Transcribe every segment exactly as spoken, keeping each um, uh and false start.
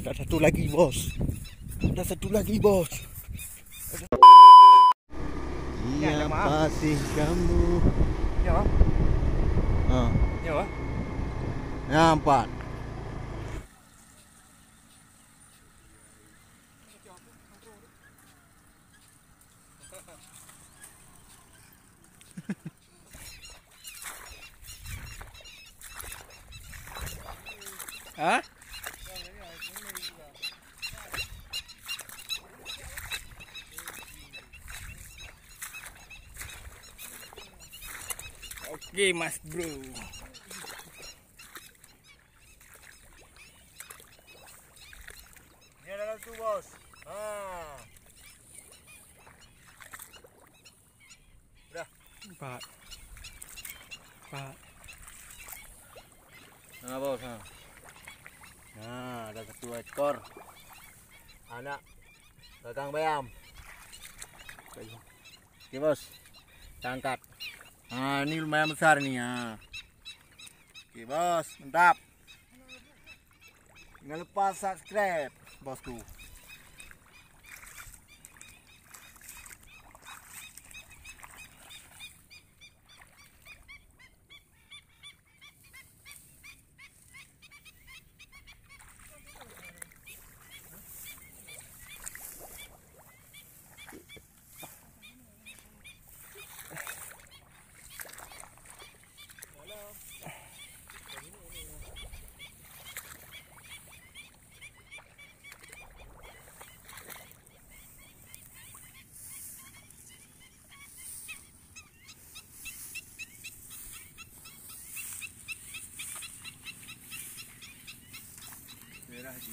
Ada satu lagi bos. Ada satu lagi bos. Iya pasti kamu. Ya, Pak. Ah, Ya, Pak. nampak. Hah? Oke, Mas Bro. Ini adalah tu bos. Ah. Udah. Pak. Pak. Nah bos. Nah, nah ada satu ekor anak datang bayam. Oke bos, kita angkat. Nah ini lumayan besar nih ya. Oke bos, mantap. Jangan lupa subscribe bosku. Merah ji.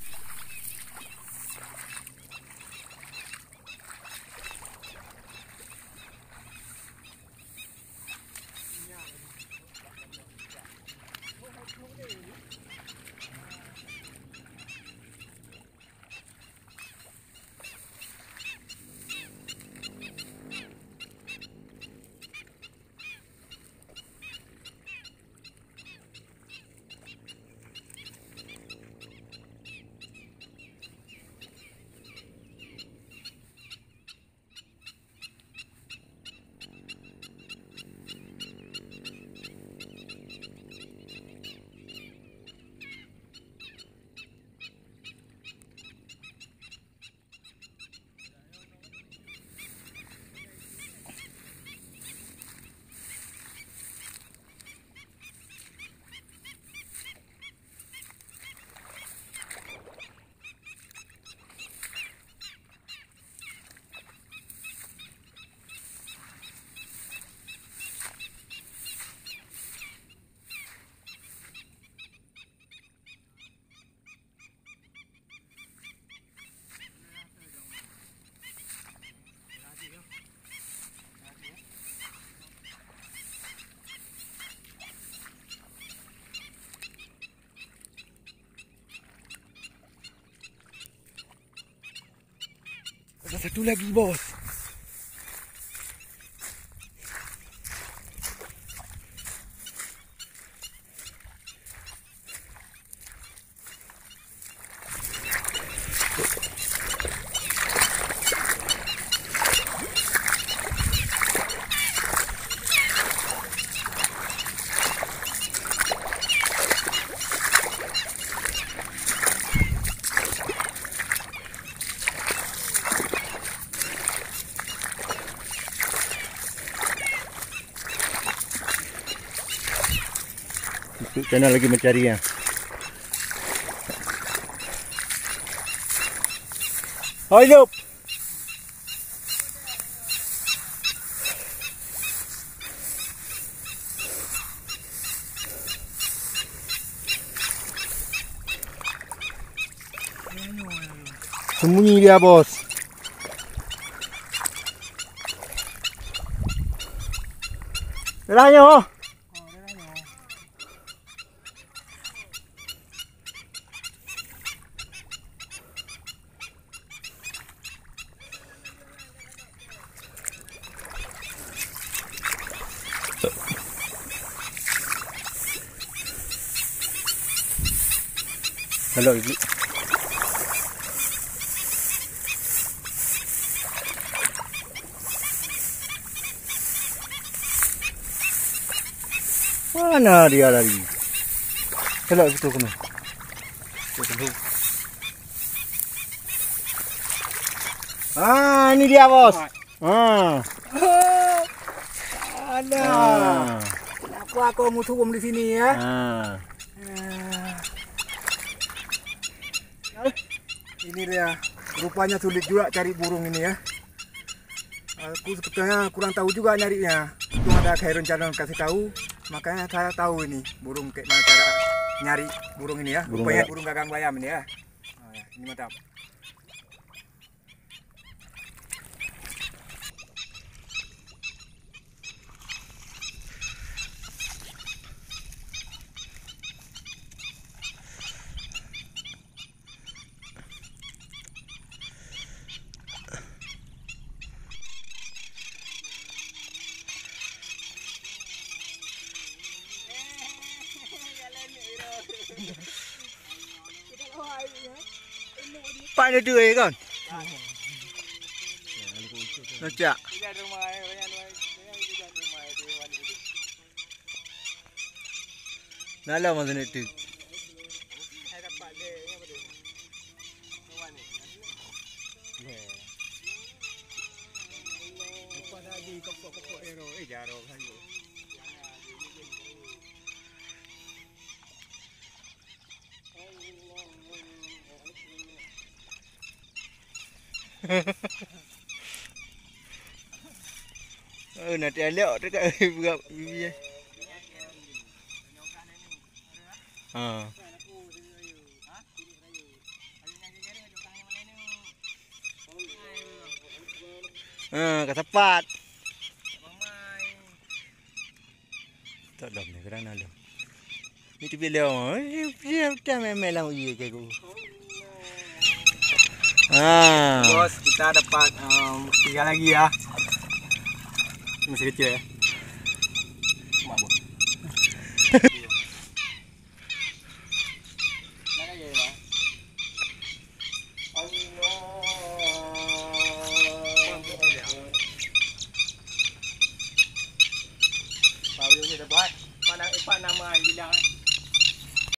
Ada satu lagi bos. Channel lagi mencarinya. Oh hidup. Sembunyi dia bos. Derahnya oh. Halo ibu. Mana dia lari? Kelak betul kena. Betul. Ah, ini dia bos. Ah. Ada. Ah. Kenapa aku mau turun di sini ya? Ah. Ah. Ini dia. Rupanya sulit juga cari burung ini ya. Aku sebetulnya kurang tahu juga nyarinya. Itu ada Khairun Channel kasih tahu, makanya saya tahu ini burung kayak mana cara nyari burung ini ya. Burung Rupanya bayam. burung gagang bayam ini ya. Oh, ya. Ini mantap. Pak ada dua kan? Najak. Nala macam itu. Oh, nanti elok dekat buka bibi. Ha. Ha, kat tepat. Tak dom ni kerana dom. Ni tu bila oh, dia dah memelang iya ke aku. Ha. Bos, kita dapat um, tiga lagi ya. Masih kecil ya.